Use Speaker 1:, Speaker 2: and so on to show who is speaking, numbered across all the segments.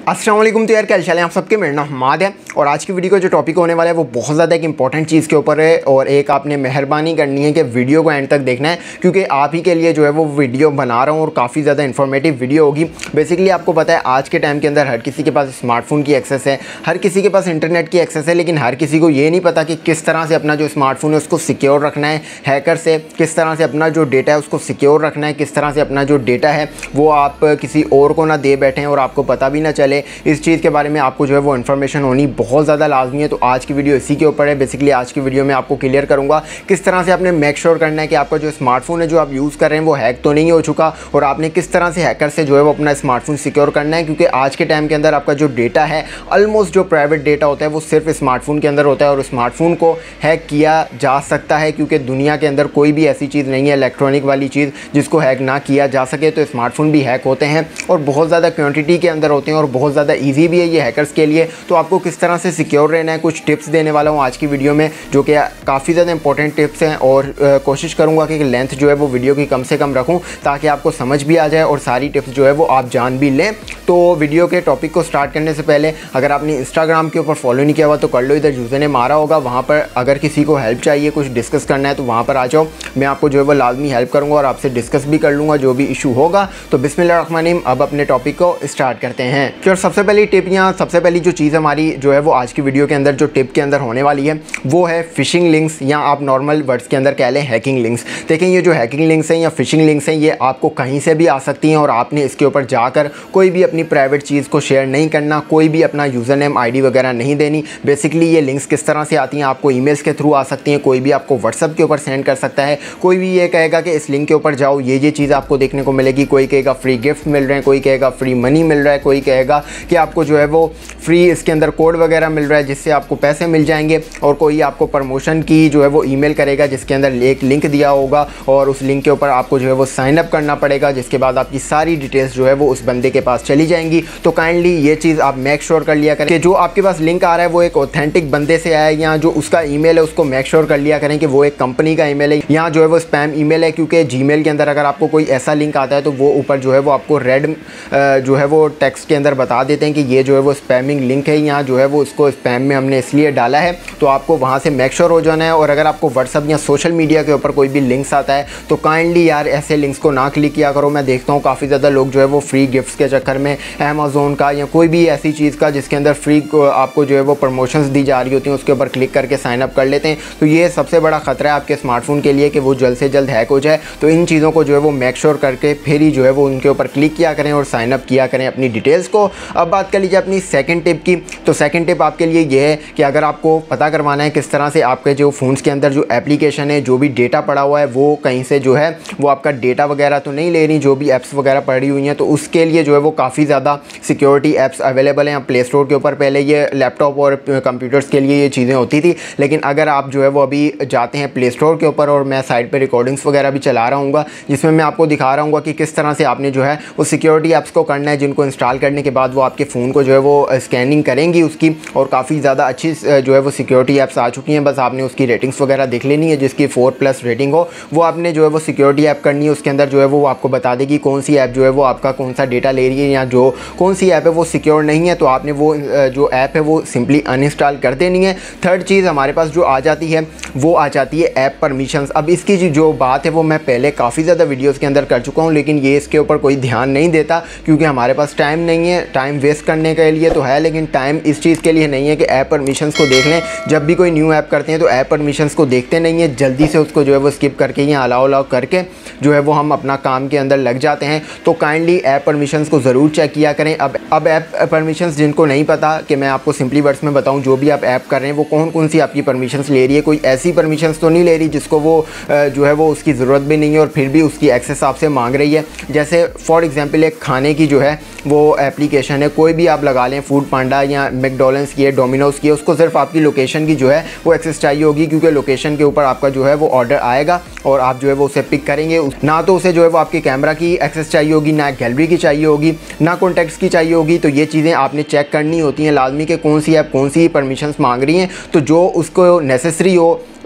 Speaker 1: अस्सलाम वालेकुम। तो यार क्या हाल है आप सबके। मेरा नाम हमाद है और आज की वीडियो का जो टॉपिक होने वाला है वो बहुत ज़्यादा एक इंपॉर्टेंट चीज़ के ऊपर है और एक आपने मेहरबानी करनी है कि वीडियो को एंड तक देखना है क्योंकि आप ही के लिए जो है वो वीडियो बना रहा हूँ और काफ़ी ज़्यादा इन्फॉर्मेटिव वीडियो होगी। बेसिकली आपको पता है आज के टाइम के अंदर हर किसी के पास स्मार्टफोन की एक्सेस है, हर किसी के पास इंटरनेट की एक्सेस है, लेकिन हर किसी को ये नहीं पता कि किस तरह से अपना जो स्मार्टफोन है उसको सिक्योर रखना है हैकर से, किस तरह से अपना जो डेटा है उसको सिक्योर रखना है, किस तरह से अपना जो डेटा है वो आप किसी और को ना दे बैठें और आपको पता भी ना चले। इस चीज़ के बारे में आपको जो है वो इन्फॉर्मेशन होनी बहुत ज़्यादा लाजमी है। तो आज की वीडियो इसी के ऊपर है। बेसिकली आज की वीडियो में आपको क्लियर करूंगा किस तरह से आपने मेक श्योर करना है कि आपका जो स्मार्टफोन है जो आप यूज़ कर रहे हैं वो हैक तो नहीं हो चुका और आपने किस तरह से हैकर से जो है वो अपना स्मार्टफोन सिक्योर करना है, क्योंकि आज के टाइम के अंदर आपका जो डेटा है ऑलमोस्ट जो प्राइवेट डेटा होता है वो सिर्फ स्मार्टफोन के अंदर होता है और स्मार्टफोन को हैक किया जा सकता है क्योंकि दुनिया के अंदर कोई भी ऐसी चीज़ नहीं है इलेक्ट्रॉनिक वाली चीज़ जिसको हैक ना किया जा सके। तो स्मार्टफोन भी हैक होते हैं और बहुत ज़्यादा क्वांटिटी के अंदर होते हैं और बहुत ज़्यादा ईजी भी है ये हैकर्स के लिए। तो आपको किस तरह से सिक्योर रहना है कुछ टिप्स देने वाला हूँ आज की वीडियो में जो कि काफ़ी ज़्यादा इंपॉर्टेंट टिप्स हैं और कोशिश करूँगा कि लेंथ जो है वो वीडियो की कम से कम रखूँ ताकि आपको समझ भी आ जाए और सारी टिप्स जो है वो आप जान भी लें। तो वीडियो के टॉपिक को स्टार्ट करने से पहले अगर आपने इंस्टाग्राम के ऊपर फॉलो नहीं किया हुआ तो कर लो, इधर यूज़र ने मारा होगा, वहाँ पर अगर किसी को हेल्प चाहिए कुछ डिस्कस करना है तो वहाँ पर आ जाओ, मैं आपको जो है वो लाजमी हेल्प करूँगा और आपसे डिस्कस भी कर लूँगा जो भी इशू होगा। तो बिस्मिल्लाहिर्रहमानिर्रहीम अब अपने टॉपिक को स्टार्ट करते हैं। तो सबसे पहली टिप यहाँ सबसे पहली जो चीज़ हमारी जो है वो आज की वीडियो के अंदर जो टिप के अंदर होने वाली है वो है फिशिंग लिंक्स या आप नॉर्मल वर्ड्स के अंदर कह लें हैकिंग लिंक्स। देखें ये जो हैकिंग लिंक्स हैं या फिशिंग लिंक्स हैं ये आपको कहीं से भी आ सकती हैं और आपने इसके ऊपर जाकर कोई भी अपनी प्राइवेट चीज़ को शेयर नहीं करना, कोई भी अपना यूज़र नेम आईडी वगैरह नहीं देनी। बेसिकली ये लिंक्स किस तरह से आती हैं, आपको ईमेल्स के थ्रू आ सकती हैं, कोई भी आपको व्हाट्सएप के ऊपर सेंड कर सकता है, कोई भी ये कहेगा कि इस लिंक के ऊपर जाओ ये चीज़ आपको देखने को मिलेगी, कोई कहेगा फ्री गिफ्ट मिल रहे हैं, कोई कहेगा फ्री मनी मिल रहा है, कोई कहेगा कि आपको जो है वो फ्री इसके अंदर कोड वगैरह मिल रहा है जिससे आपको पैसे मिल जाएंगे और कोई आपको प्रमोशन की जो है वो ईमेल करेगा जिसके अंदर एक लिंक दिया होगा और उस लिंक के ऊपर आपको जो है वो साइन अप करना पड़ेगा जिसके बाद आपकी सारी डिटेल्स जो है वो उस बंदे के पास चली जाएंगी। तो काइंडली ये चीज़ आप मेक श्योर कर लिया करें कि जो आपके पास लिंक आ रहा है वो एक ऑथेंटिक बंदे से आया है या जो उसका ईमेल है उसको मेक श्योर कर लिया करें कि वो एक कंपनी का ईमेल है या जो है वो स्पैम ईमेल है, क्योंकि जीमेल के अंदर अगर आपको कोई ऐसा लिंक आता है तो वो ऊपर जो है वो आपको रेड जो है वो टेक्स्ट के अंदर बता देते हैं कि ये जो है वो स्पैमिंग लिंक है या जो है वो उसको स्पैम में हमने इसलिए डाला है। तो आपको वहाँ से मेक श्योर हो जाना है और अगर आपको व्हाट्सअप या सोशल मीडिया के ऊपर कोई भी लिंक्स आता है तो काइंडली यार ऐसे लिंक्स को ना क्लिक किया करो। मैं देखता हूँ काफ़ी ज़्यादा लोग जो है वो फ्री गिफ्ट्स के चक्कर में अमेज़ोन का या कोई भी ऐसी चीज़ का जिसके अंदर फ्री आपको जो है वो प्रमोशंस दी जा रही होती हैं उसके ऊपर क्लिक करके साइन अप कर लेते हैं। तो ये सबसे बड़ा ख़तरा है आपके स्मार्टफोन के लिए कि वो जल्द से जल्द हैक हो जाए। तो इन चीज़ों को जो है वो मेक श्योर करके फिर ही जो है वो उनके ऊपर क्लिक किया करें और साइन अप किया करें अपनी डिटेल्स को। अब बात कर लीजिए अपनी सेकंड टिप की। तो सेकंड टिप आपके लिए ये है कि अगर आपको पता करवाना है किस तरह से आपके जो फ़ोन्स के अंदर जो एप्लीकेशन है जो भी डेटा पड़ा हुआ है वो कहीं से जो है वो आपका डेटा वगैरह तो नहीं ले रही, जो भी ऐप्स वगैरह पड़ी हुई हैं, तो उसके लिए जो है वो काफ़ी ज़्यादा सिक्योरिटी ऐप्स अवेलेबल हैं प्ले स्टोर के ऊपर। पहले ये लैपटॉप और कंप्यूटर्स के लिए ये चीज़ें होती थी, लेकिन अगर आप जो है वो अभी जाते हैं प्ले स्टोर के ऊपर और मैं साइड पर रिकॉर्डिंग्स वगैरह भी चला रहा हूँ जिसमें मैं आपको दिखा रहा हूँ कि किस तरह से आपने जो है वो सिक्योरिटी ऐप्स को करना है जिनको इंस्टॉल करने के बाद वो आपके फ़ोन को जो है वो स्कैनिंग करेंगी उसकी और काफ़ी ज़्यादा अच्छी जो है वो सिक्योरिटी ऐप्स आ चुकी हैं। बस आपने उसकी रेटिंग्स वगैरह देख लेनी है, जिसकी 4+ रेटिंग हो वो आपने जो है वो सिक्योरिटी ऐप करनी है। उसके अंदर जो है वो आपको बता देगी कौन सी ऐप जो है वो आपका कौन सा डेटा ले रही है या जो कौन सी ऐप है वो सिक्योर नहीं है, तो आपने वो जो ऐप है वो सिंपली अनइंस्टॉल कर देनी है। थर्ड चीज़ हमारे पास जो आ जाती है वो आ जाती है ऐप परमिशंस। अब इसकी जो बात है वो मैं पहले काफ़ी ज़्यादा वीडियोज़ के अंदर कर चुका हूँ, लेकिन ये इसके ऊपर कोई ध्यान नहीं देता क्योंकि हमारे पास टाइम नहीं है। टाइम वेस्ट करने के लिए तो है लेकिन टाइम इस चीज़ के लिए नहीं है कि ऐप परमिशंस को देख लें। जब भी कोई न्यू ऐप करते हैं तो ऐप परमिशंस को देखते नहीं है, जल्दी से उसको जो है वो स्किप करके या अलाउ करके जो है वो हम अपना काम के अंदर लग जाते हैं। तो काइंडली ऐप परमिशंस को ज़रूर चेक किया करें। अब ऐप परमिशंस जिनको नहीं पता कि मैं आपको सिंपली वर्ड्स में बताऊं, जो भी आप ऐप कर रहे हैं वो कौन सी आपकी परमिशंस ले रही है। कोई ऐसी परमिशंस तो नहीं ले रही जिसको वो जो है वो उसकी ज़रूरत भी नहीं है और फिर भी उसकी एक्सेस आपसे मांग रही है। जैसे फॉर एग्जांपल एक खाने की जो है वो एप्लीकेशन है, कोई भी आप लगा लें, फूड पांडा या मैकडॉनल्ड्स की है, डोमिनोज़ की है, उसको सिर्फ आपकी लोकेशन की जो है वो एक्सेस चाहिए होगी क्योंकि लोकेशन के ऊपर आपका जो है वो ऑर्डर आएगा और आप जो है वो उसे पिक करेंगे। ना तो उसे जो है वो आपके कैमरा की एक्सेस चाहिए होगी, ना गैलरी की चाहिए होगी, ना कॉन्टैक्ट्स की चाहिए होगी। तो ये चीज़ें आपने चेक करनी होती हैं लाजमी कि कौन सी ऐप कौन सी परमिशंस मांग रही हैं। तो जो उसको नेसेसरी हो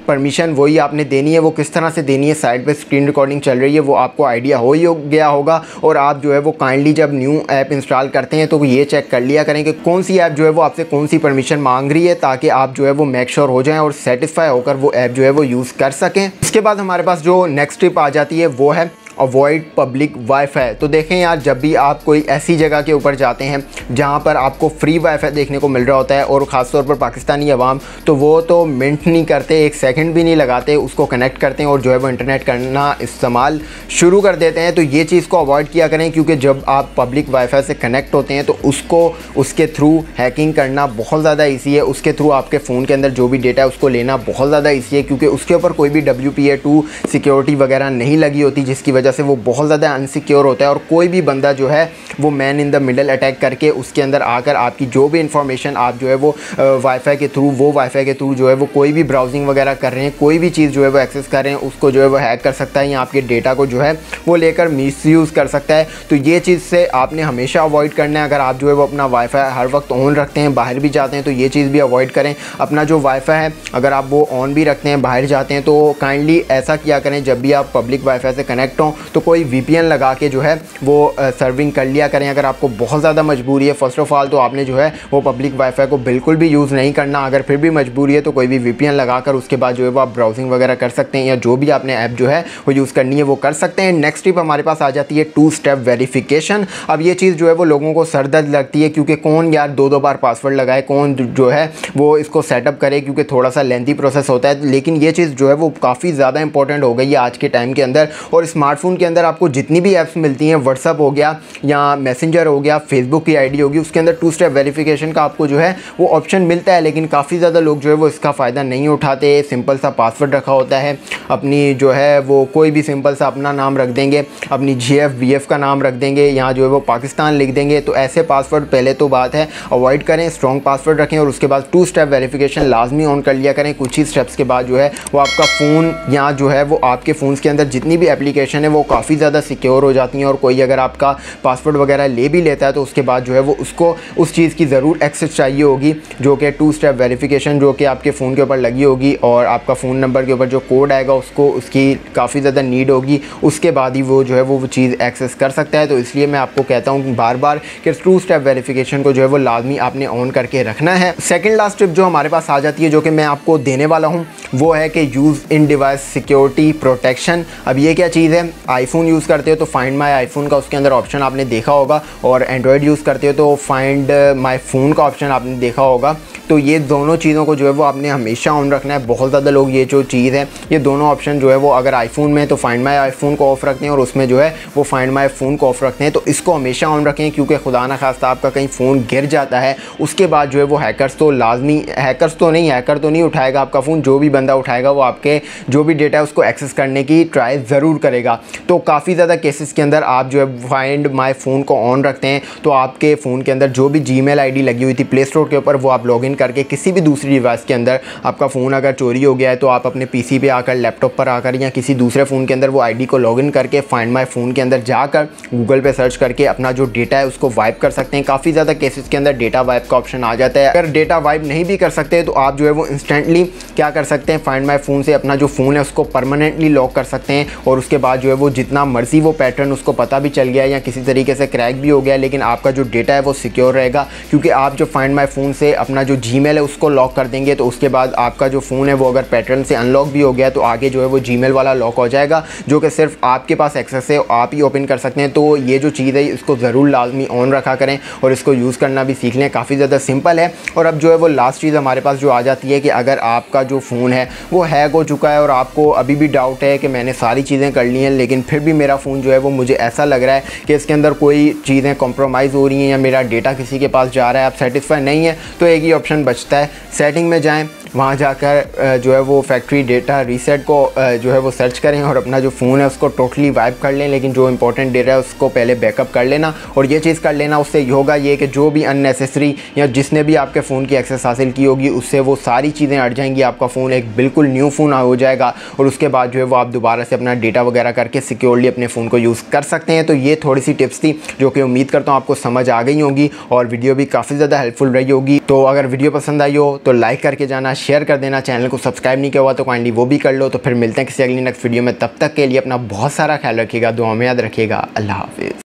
Speaker 1: परमिशन वही आपने देनी है, वो किस तरह से देनी है, साइड पे स्क्रीन रिकॉर्डिंग चल रही है, वो आपको आइडिया हो ही गया होगा। और आप जो है वो काइंडली जब न्यू ऐप इंस्टॉल करते हैं तो ये चेक कर लिया करें कि कौन सी ऐप जो है वो आपसे कौन सी परमिशन मांग रही है, ताकि आप जो है वो मेक श्योर हो जाएं और सेटिस्फाई होकर वो ऐप जो है वो यूज़ कर सकें। इसके बाद हमारे पास जो नेक्स्ट टिप आ जाती है वो है अवॉइड पब्लिक वाईफाई। तो देखें यार, जब भी आप कोई ऐसी जगह के ऊपर जाते हैं जहाँ पर आपको फ्री वाईफाई देखने को मिल रहा होता है, और ख़ासतौर पर पाकिस्तानी अवाम तो वो तो मिनट नहीं करते, एक सेकंड भी नहीं लगाते, उसको कनेक्ट करते हैं और जो है वो इंटरनेट करना इस्तेमाल शुरू कर देते हैं। तो ये चीज़ को अवॉइड किया करें, क्योंकि जब आप पब्लिक वाईफाई से कनेक्ट होते हैं तो उसके थ्रू हैकिंग करना बहुत ज़्यादा ईजी है। उसके थ्रू आपके फ़ोन के अंदर जो भी डेटा है उसको लेना बहुत ज़्यादा ईजी है, क्योंकि उसके ऊपर कोई भी WPA2 सिक्योरिटी वगैरह नहीं लगी होती, जिसकी वजह से वो बहुत ज़्यादा अनसिक्योर होता है। और कोई भी बंदा जो है वो man in the middle attack करके उसके अंदर आकर आपकी जो भी इंफॉर्मेशन आप जो है वो वाईफाई के थ्रू जो है वो कोई भी ब्राउजिंग वगैरह कर रहे हैं, कोई भी चीज़ जो है वो एक्सेस कर रहे हैं, उसको जो है वो हैक कर सकता है या आपके डेटा को जो है वो लेकर मिसयूज़ कर सकता है। तो ये चीज़ से आपने हमेशा अवॉइड करना है। अगर आप जो है वो अपना वाईफाई हर वक्त ऑन रखते हैं, बाहर भी जाते हैं, तो ये चीज़ भी अवॉइड करें। अपना जो वाईफाई है अगर आप वो ऑन भी रखते हैं, बाहर जाते हैं, तो काइंडली ऐसा किया करें जब भी आप पब्लिक वाईफाई से कनेक्ट हों तो कोई VPN लगा के जो है वो सर्विंग कर लिया करें। अगर आपको बहुत ज़्यादा मजबूरी है, फर्स्ट ऑफ ऑल तो आपने जो है वो पब्लिक वाईफाई को बिल्कुल भी यूज़ नहीं करना। अगर फिर भी मजबूरी है तो कोई भी VPN लगाकर उसके बाद जो है वो आप ब्राउजिंग वगैरह कर सकते हैं, या जो भी आपने ऐप जो है वो यूज़ करनी है वो कर सकते हैं। नेक्स्ट टिप हमारे पास आ जाती है 2 स्टेप वेरिफिकेशन। अब ये चीज़ जो है वो लोगों को सरदर्द लगती है, क्योंकि कौन यार 2-2 बार पासवर्ड लगाए, कौन जो है वो इसको सेटअप करे, क्योंकि थोड़ा सा लेंथी प्रोसेस होता है। लेकिन ये चीज़ जो है वो काफ़ी ज़्यादा इंपॉर्टेंट हो गई है आज के टाइम के अंदर। और स्मार्टफोन के अंदर आपको जितनी भी ऐप्स मिलती हैं, व्हाट्सअप हो गया या मैसेंजर हो गया, फेसबुक की आईडी होगी, उसके अंदर 2 स्टेप वेरिफिकेशन का आपको जो है वो ऑप्शन मिलता है। लेकिन काफ़ी ज़्यादा लोग जो है वो इसका फ़ायदा नहीं उठाते। सिंपल सा पासवर्ड रखा होता है, अपनी जो है वो कोई भी सिंपल सा अपना नाम रख देंगे, अपनी GF का नाम रख देंगे, यहाँ जो है वो पाकिस्तान लिख देंगे। तो ऐसे पासवर्ड पहले तो बात है अवॉइड करें, स्ट्रॉन्ग पासवर्ड रखें, और उसके बाद 2 स्टेप वेरिफिकेशन लाजमी ऑन कर लिया करें। कुछ ही स्टेप्स के बाद जो है वो आपका फ़ोन या जो है वो आपके फ़ोन के अंदर जितनी भी एप्लीकेशन है वो काफ़ी ज़्यादा सिक्योर हो जाती हैं। और कोई अगर आपका पासवर्ड वगैरह ले भी लेता है तो उसके बाद जो है वो उसको उस चीज़ की ज़रूर एक्सेस चाहिए होगी, जो कि 2 स्टेप वेरिफिकेशन जो कि आपके फ़ोन के ऊपर लगी होगी, और आपका फ़ोन नंबर के ऊपर जो कोड आएगा उसको उसकी काफ़ी ज़्यादा नीड होगी। उसके बाद ही वो जो है वो चीज़ एक्सेस कर सकता है। तो इसलिए मैं आपको कहता हूँ बार बार कि 2 स्टेप वेरिफिकेशन को जो है वो लाजमी आपने ऑन करके रखना है। सेकेंड लास्ट टिप जो हमारे पास आ जाती है, जो कि मैं आपको देने वाला हूँ, वो है कि use in device security protection. अब ये क्या चीज़ है, आईफोन यूज़ करते हो तो फाइंड माई आईफोन का उसके अंदर ऑप्शन आपने देखा होगा, और एंड्रॉयड यूज़ करते हो तो फाइंड माई फ़ोन का ऑप्शन आपने देखा होगा। तो ये दोनों चीज़ों को जो है वो आपने हमेशा ऑन रखना है। बहुत ज़्यादा लोग ये जो चीज़ है, ये दोनों ऑप्शन जो है वो अगर आईफोन में तो फाइंड माई आईफोन को ऑफ रखते हैं, और उसमें जो है वो फाइंड माई फ़ोन को ऑफ रखते हैं। तो इसको हमेशा ऑन रखें, क्योंकि खुदा ना खास्ता आपका कहीं फ़ोन गिर जाता है, उसके बाद जो है वो हैकर तो नहीं उठाएगा आपका फ़ोन। जो भी बंदा उठाएगा वो आपके जो भी डेटा है उसको एक्सेस करने की ट्राई ज़रूर करेगा। तो काफ़ी ज़्यादा केसेस के अंदर आप जो है फाइंड माई फ़ोन को ऑन रखते हैं तो आपके फ़ोन के अंदर जो भी Gmail ID लगी हुई थी प्ले स्टोर के ऊपर, वो आप लॉगिन करके किसी भी दूसरी डिवाइस के अंदर, आपका फ़ोन अगर चोरी हो गया है तो आप अपने PC पे आकर, लैपटॉप पर आकर, या किसी दूसरे फ़ोन के अंदर वो ID को लॉगिन करके फाइंड माई फ़ोन के अंदर जाकर गूगल पे सर्च करके अपना जो डेटा है उसको वाइप कर सकते हैं। काफ़ी ज़्यादा केसेस के अंदर डेटा वाइप का ऑप्शन आ जाता है। अगर डेटा वाइप नहीं भी कर सकते तो आप जो है वो इंस्टेंटली क्या कर सकते हैं, फाइंड माई फ़ोन से अपना जो फ़ोन है उसको परमानेंटली लॉक कर सकते हैं, और उसके बाद जो है वो जितना मर्जी वो पैटर्न उसको पता भी चल गया या किसी तरीके से क्रैक भी हो गया, लेकिन आपका जो डेटा है वो सिक्योर रहेगा। क्योंकि आप जो फाइंड माई फ़ोन से अपना जो Gmail है उसको लॉक कर देंगे तो उसके बाद आपका जो फ़ोन है वो अगर पैटर्न से अनलॉक भी हो गया तो आगे जो है वो Gmail वाला लॉक हो जाएगा, जो कि सिर्फ आपके पास एक्सेस है, आप ही ओपन कर सकते हैं। तो ये जो चीज़ है इसको ज़रूर लाजमी ऑन रखा करें और इसको यूज़ करना भी सीख लें। काफ़ी ज़्यादा सिंपल है। और अब जो है वो लास्ट चीज़ हमारे पास जो आ जाती है कि अगर आपका जो फ़ोन है वो हैक हो चुका है और आपको अभी भी डाउट है कि मैंने सारी चीज़ें कर ली हैं, लेकिन फिर भी मेरा फ़ोन जो है वो मुझे ऐसा लग रहा है कि इसके अंदर कोई चीज़ें कॉम्प्रोमाइज़ हो रही हैं या मेरा डेटा किसी के पास जा रहा है, आप सेटिस्फाई नहीं है, तो एक ही ऑप्शन बचता है, सेटिंग में जाएँ, वहाँ जाकर जो है वो फैक्ट्री डेटा रीसेट को जो है वो सर्च करें और अपना जो फ़ोन है उसको टोटली वाइप कर लें। लेकिन जो इंपॉर्टेंट डेटा है उसको पहले बैकअप कर लेना, और ये चीज़ कर लेना, उससे होगा ये कि जो भी अननेसेसरी या जिसने भी आपके फ़ोन की एक्सेस हासिल की होगी उससे वो सारी चीज़ें हट जाएंगी, आपका फ़ोन एक बिल्कुल न्यू फ़ोन हो जाएगा, और उसके बाद जो है वो आप दोबारा से अपना डेटा वगैरह करके सिक्योरली अपने फ़ोन को यूज़ कर सकते हैं। तो ये थोड़ी सी टिप्स थी जो कि उम्मीद करता हूँ आपको समझ आ गई होंगी और वीडियो भी काफ़ी ज़्यादा हेल्पफुल रही होगी। तो अगर वीडियो पसंद आई हो तो लाइक करके जाना, शेयर कर देना। चैनल को सब्सक्राइब नहीं किया हुआ तो काइंडली वो भी कर लो। तो फिर मिलते हैं किसी अगली नेक्स्ट वीडियो में, तब तक के लिए अपना बहुत सारा ख्याल रखिएगा, दुआ में याद रखिएगा। अल्लाह हाफिज़।